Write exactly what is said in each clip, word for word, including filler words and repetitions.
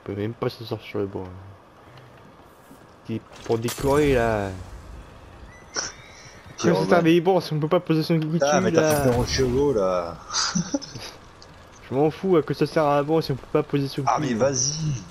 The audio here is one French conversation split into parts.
peut même pas s'asseoir sur le banc. Pour décorer là. Que ça servait les bancs si on peut pas poser son kiki dessus là. Ah mais t'as fait ton chevaux là. Je m'en fous à que ça sert à un banc si on peut pas poser son cul. Ah mais vas-y.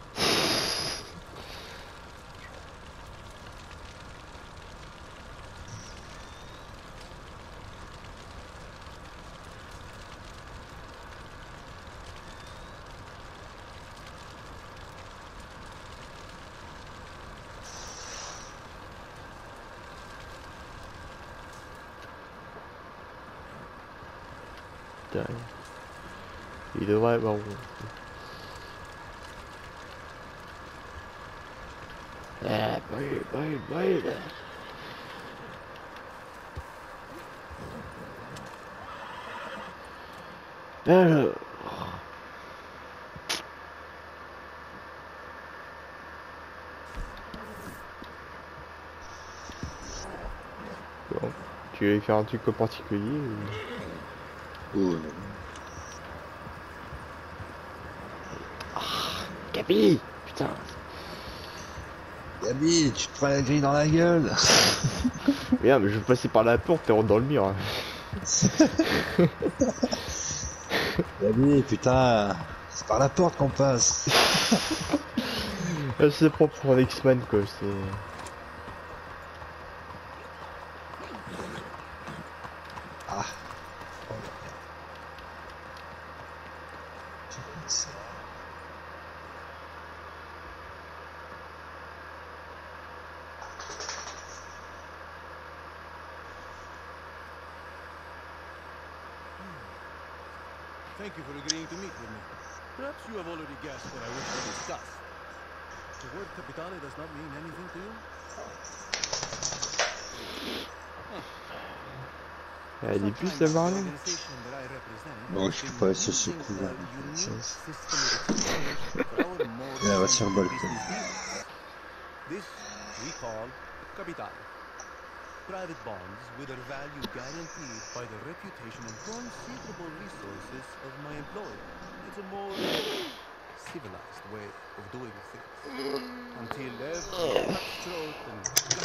Putain. Il devrait avoir... Ah, brûle, brûle, brûle. Alors... Bon, tu veux faire un truc en particulier ou... Oh, Ah, Gabi, putain. Gabi, tu te prends la grille dans la gueule. Merde, mais je vais passer par la porte et rentre dans le mur. Gabi, putain, c'est par la porte qu'on passe. C'est propre pour un X-Men quoi, c'est... Ah. Thank you for agreeing to meet with me. Perhaps you have already guessed what I wish to discuss. The word Capitale does not mean anything to you? Il y a des puces à Marley. Bon, je peux pas sur ce coup là. Et elle va sur le balcon. This we call Capitale. Private bonds with a value guaranteed by the reputation and considerable resources of my employer. It's a more civilized way of doing things. Until every cutthroat and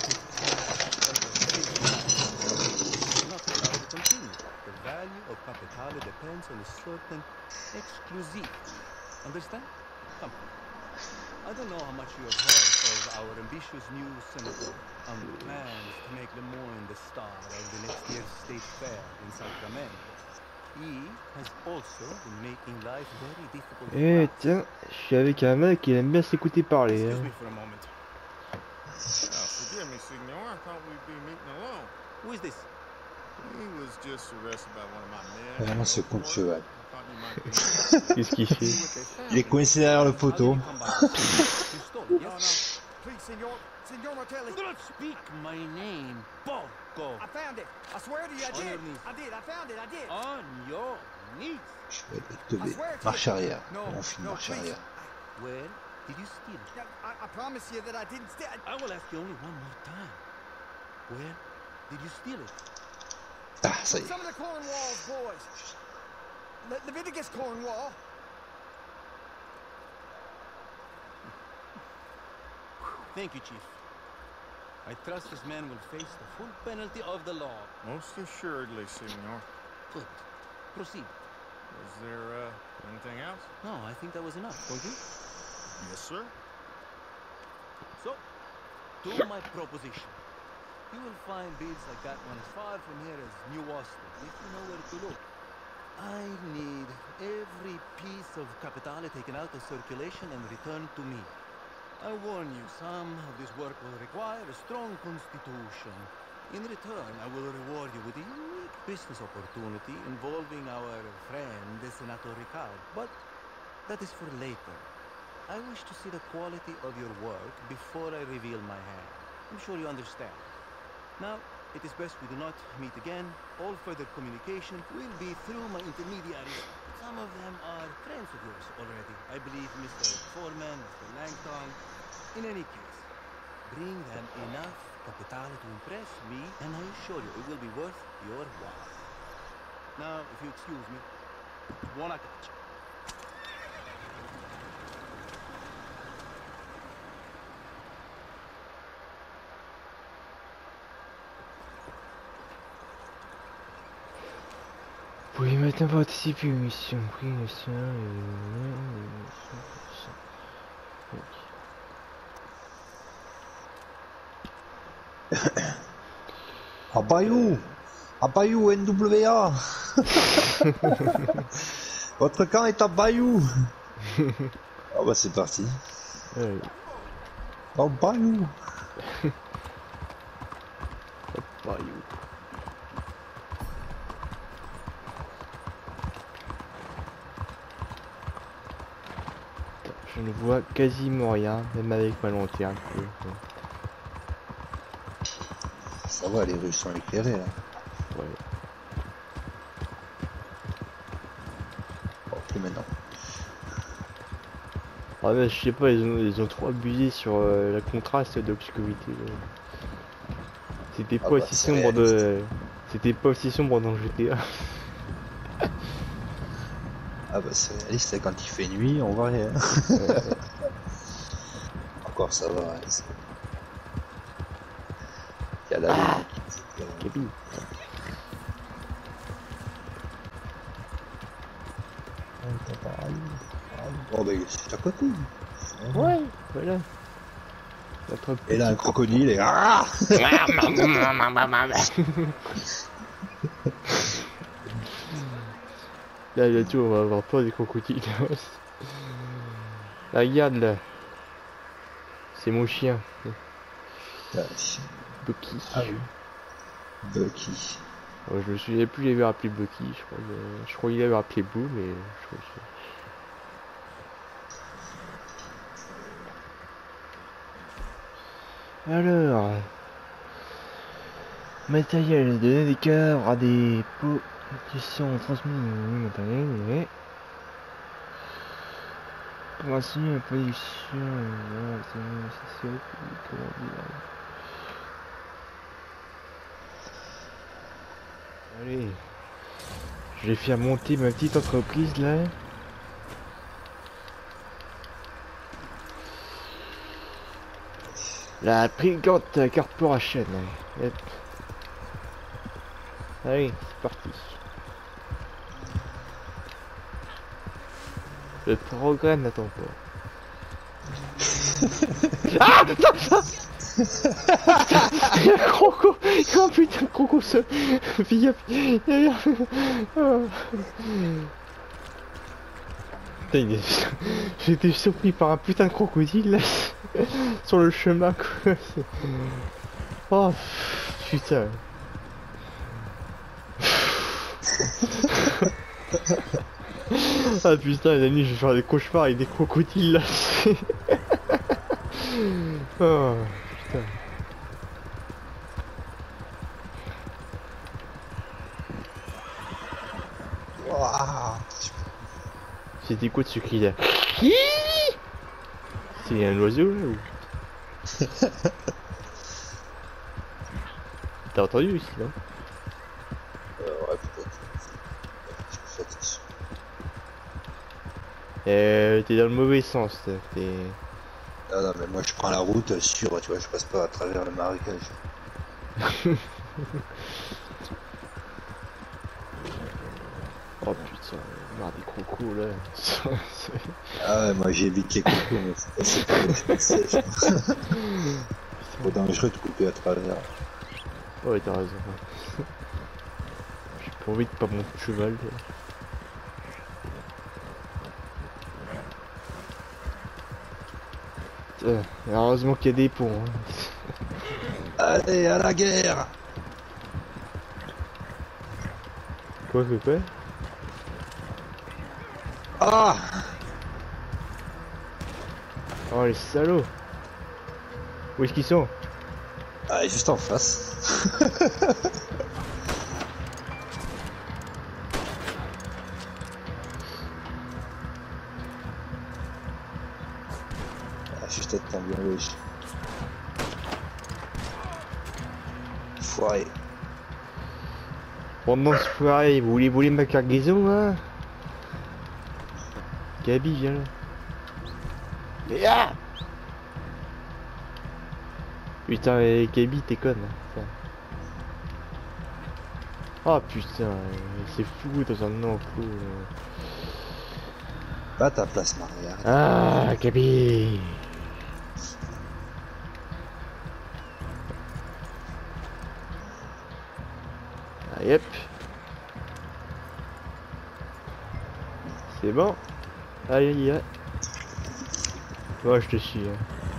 is not allowed to continue. The value of Capitale depends on a certain exclusivity. Understand? Come. I don't know how much you have heard of our ambitious new senator and the plans to make Lemoyne the star of the next year's state fair in Sacramento. He has also been making life very difficult. Eh tiens, je suis avec un mec qui aime bien s'écouter parler. Excuse Hein. me for a moment. Oh, forgive me, Signor. I thought we'd be meeting alone. Who is this? He was just arrested by one of my men. Vraiment ce con de cheval. Qu'est-ce qu'il fait? Il est coincé derrière le poteau. Signor Martelli. Do not speak my name, Porco. I found it. I swear to you, I did. I did. I found it. I did. On your knees. Je vais le teubé. Marche arrière. On finit marche arrière. Where did you steal it? I, I promise you that I didn't steal it. I will ask you only one more time. Where did you steal it? Ah, ça y est. Some of the Cornwall's boys. Le Leviticus Cornwall. Thank you, Chief. I trust this man will face the full penalty of the law. Most assuredly, Signor. Good. Proceed. Is there, uh, anything else? No, I think that was enough, don't you? Yes, sir. So, to my proposition. You will find bids like that one as far from here as New Austin, if you know where to look. I need every piece of Capitale taken out of circulation and returned to me. I warn you, some of this work will require a strong constitution. In return, I will reward you with a unique business opportunity involving our friend, the Senator Ricard. But that is for later. I wish to see the quality of your work before I reveal my hand. I'm sure you understand. Now, it is best we do not meet again. All further communication will be through my intermediaries. Some of them are friends of yours already. I believe Mister Foreman, Mister Langton. In any case, bring them enough Capitale to impress me, and I assure you it will be worth your while. Now, if you excuse me, buona caccia. Oui, maintenant participer aux missions. Oui, mission. Ah Bayou, à Bayou N W A. Votre camp est à Bayou. Ah bah c'est parti. Ouais. Oh Bayou. Bayou. Je ne vois quasiment rien, même avec ma lanterne. Ça va, les rues sont éclairées là. Ouais. Bon, plus maintenant. Ah mais je sais pas, ils ont, ils ont trop abusé sur euh, la contraste d'obscurité. C'était Ah pas bah, aussi c'est sombre réaliste. de... C'était pas aussi sombre dans G T A. Ah bah c'est réaliste, quand il fait nuit, on voit rien. Ouais. Encore ça va. Ouais, c'est- il y a la lune qui s'éclaire. Gabi. Oh bah c'est à côté. Ouais, voilà. Notre Et là un petit crocodile et ah. Là, bientôt, on va avoir pas des crocodiles. Là, regarde là. C'est mon chien. Bucky. Ah oui. Bucky. Ouais, je me souviens plus, il avait appelé Bucky. Je crois, que- je crois qu'il avait appelé Boo, mais je crois que... Alors, matériel, donner des cadres à des pots qui sont transmis au matériel, et pour assurer la production, euh, c'est c'est comment dire. Allez, je vais faire monter ma petite entreprise là. La Brigante Corporation. Hop. Allez, c'est parti. Le progrès n'attend pas. Ah putain. Il y a un croco. Il y a un putain de croco seul. Il y a... Il y a... Oh. Putain, il est... J'ai été surpris par un putain de crocodile là. Sur le chemin quoi. Oh putain. Ah putain la nuit je vais faire des cauchemars avec des crocodiles là. Oh putain. Wow. C'était quoi ce cri là? C'est un oiseau là ou? T'as entendu aussi non? Euh, ouais peut-être. Je fais attention. Euh, t'es dans le mauvais sens là. T'es... Non, non, mais moi je prends la route sûre, tu vois, je passe pas à travers le marécage. Oh putain, marre des crocos là. Ah ouais, moi j'évite les crocos, mais c'est pas ce que je pensais. C'est trop dangereux de couper à travers. Ouais t'as raison. J'ai pas envie de pas mon cheval. Là. Euh, heureusement qu'il y a des ponts. Hein. Allez, à la guerre! Quoi que quoi? Ah! Oh les salauds! Où est-ce qu'ils sont? Ah, juste en face. Ah, juste être bien wesh. Foiré. Pendant ce soirée, vous voulez voler ma cargaison hein? Gabi viens là. Et ah putain, eh, Gabi t'es conne. Hein. Ah putain, c'est fou dans un enclos. Va à ta place, Marie, arrête. Ah, Gabi. Ah, yep. C'est bon. Allez, y est. Moi, je te suis. Hein.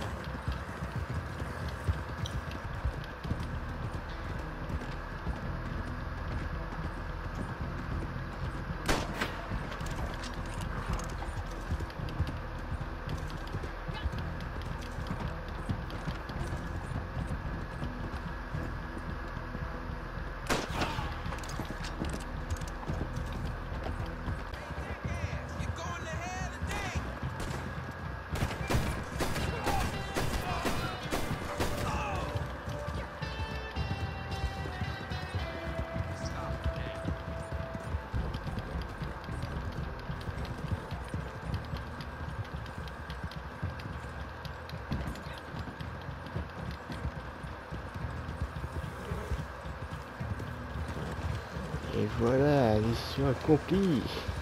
Et voilà, mission accomplie.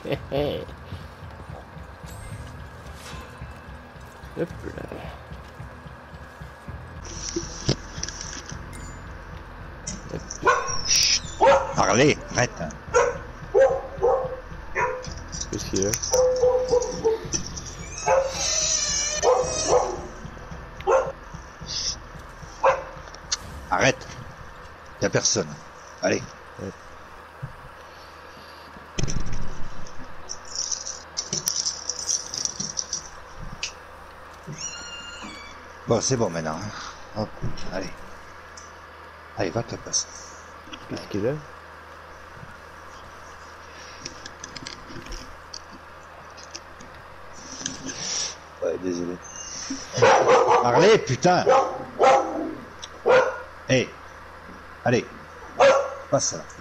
Hop là. Parlez, arrête. Qu'est-ce qu'il y a? Arrête. Y'a personne. Allez. Ouais. Bon, c'est bon maintenant. Hein. Hop, allez. Allez, va à ta place. Qu'est-ce qu'il a? Ouais, désolé. Parlez, putain. Hé. Hey. Allez. Passe là.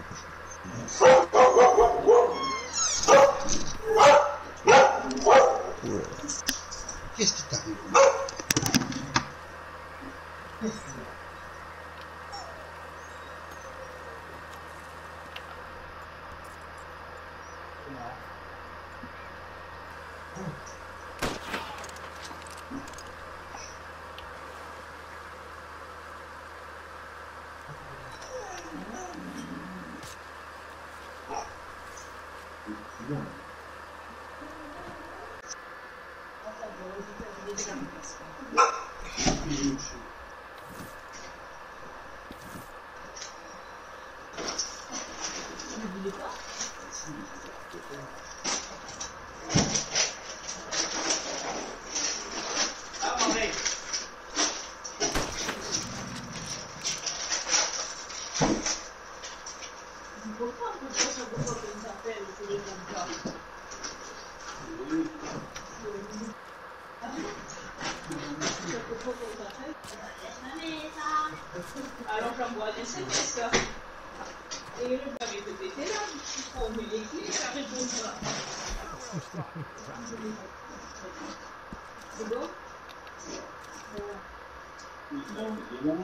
Qu'est-ce qui t'arrive? Alors j'envoie des S M S là. Et le pavé de péter là, on met les clés, ça répond pas. C'est bon? Bon.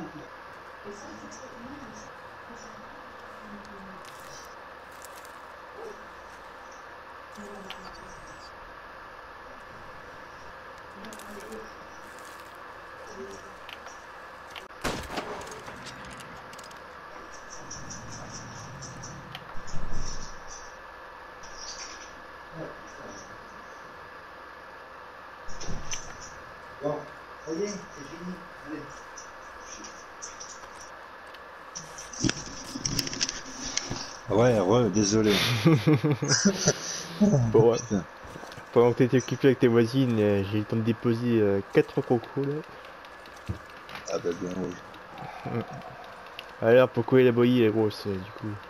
Bon, ça y est, c'est fini. Allez. Ouais, ouais, désolé. Bon, ouais. Pendant que t'étais occupé avec tes voisines, euh, j'ai eu le temps de déposer euh, quatre cocos là. Ah bah bien oui. Mm. Alors pourquoi il a boyé la grosse euh, du coup?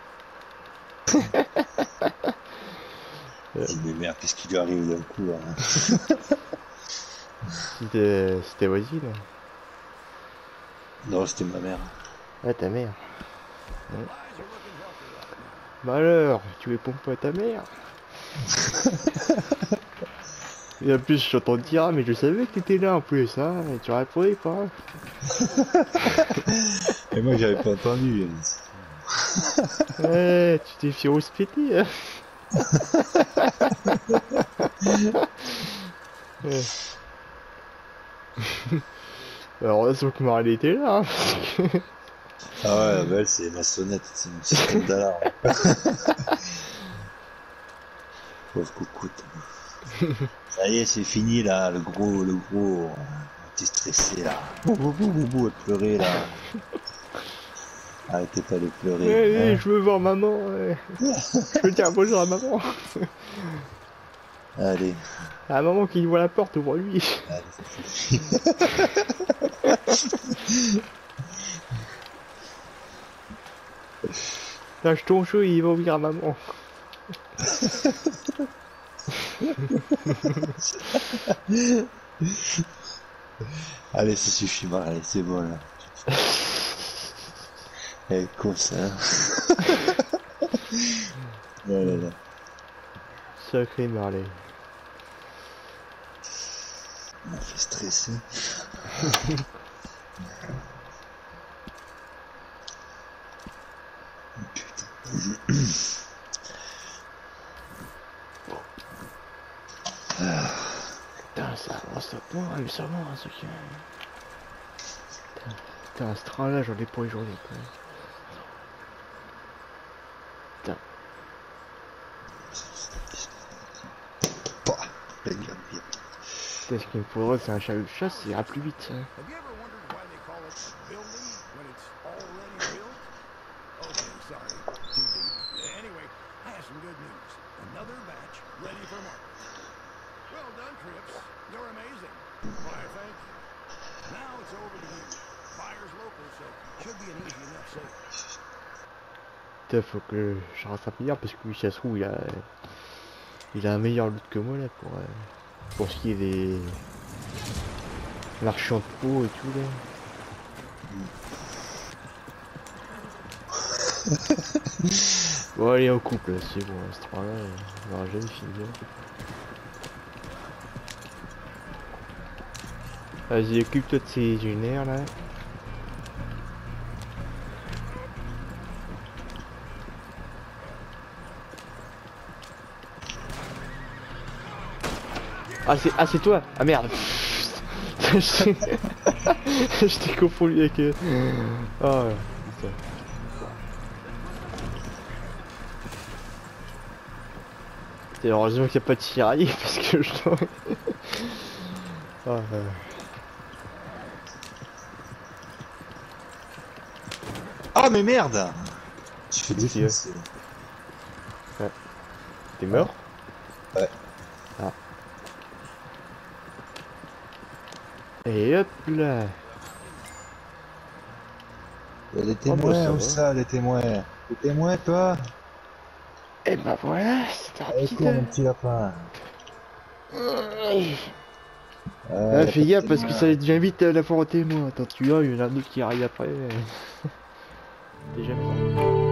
Dis mais merde, qu'est-ce qui lui arrive d'un coup là? C'était c'était voisine. Non, c'était ma mère. Ah ta mère. Ouais. Bah alors, tu réponds pas à ta mère? Et en plus je t'entends dire ah mais je savais que t'étais là en plus hein, et tu répondais pas. Et moi j'avais pas entendu. Ouais, tu t'es fait rouspéter. Hein. Ouais. Alors, heureusement que Marley était là. Hein, parce que... Ah ouais, bah elle, c'est ma sonnette, c'est une système d'alarme. Pauvre coucoute. Ça y est, c'est fini là, le gros, le gros. T'es stressé là. Bou bou bou bou bou, elle pleurait là. Arrêtez pas de pleurer. Ouais, ouais, Hein. je veux voir maman. Ouais. Je veux dire bonjour à maman. Allez. À maman qui ouvre la porte, ouvre lui. Allez, ça suffit. Lâche ton jeu, il va ouvrir à maman. Allez, ça suffit, Marley, c'est bon là. Elle est con ça. Oh là là. Sacré Marley. On m'a fait stresser. Putain, ça avance à point, mais ça avance, ok. Putain, putain, ce train-là, j'en ai pour les journées, quoi. Putain. Bah, la gueule, bien. Putain, ce qu'il me faudrait, c'est un chariot de chasse, ça ira plus vite, ça. Have you ever wondered why they call it building when it's already built? Okay, sorry, too deep. Anyway, I have some good news. Another batch ready for market. Well done, Trips. You're amazing. Why, thank you. Now it's over to you. Buyer's local, so should be an easy enough sale. Putain, faut que je rattrape hier parce que lui, ça se trouve, il a, il a un meilleur loot que moi là pour, euh, pour ce qui est des marchands de peau et tout là. Bon, allez, on coupe là, c'est bon, ce train là, on aura jamais fini. Vas-y, occupe-toi de ces lunaires là. Ah c'est ah, c'est toi. Ah merde. Je t'ai confondu avec... Euh... Oh putain. C'est heureusement qu'il n'y a pas de tiraillé parce que je dois... Oh, euh... Ah mais merde. Je fais Oui, défoncer. ouais. T'es mort? Ouais. Ah. Et hop là. Il y a des Oh, bah, témoins, ça où va. ça, les témoins? Les témoins, toi? Et bah voilà, c'était Allez, rapide. cours, mon petit lapin. Ouais. Ah, Ah, fais gaffe parce que ça devient vite euh, la foire au témoin. Attends, tu vois, il y en a un autre qui arrive après. T'es jamais.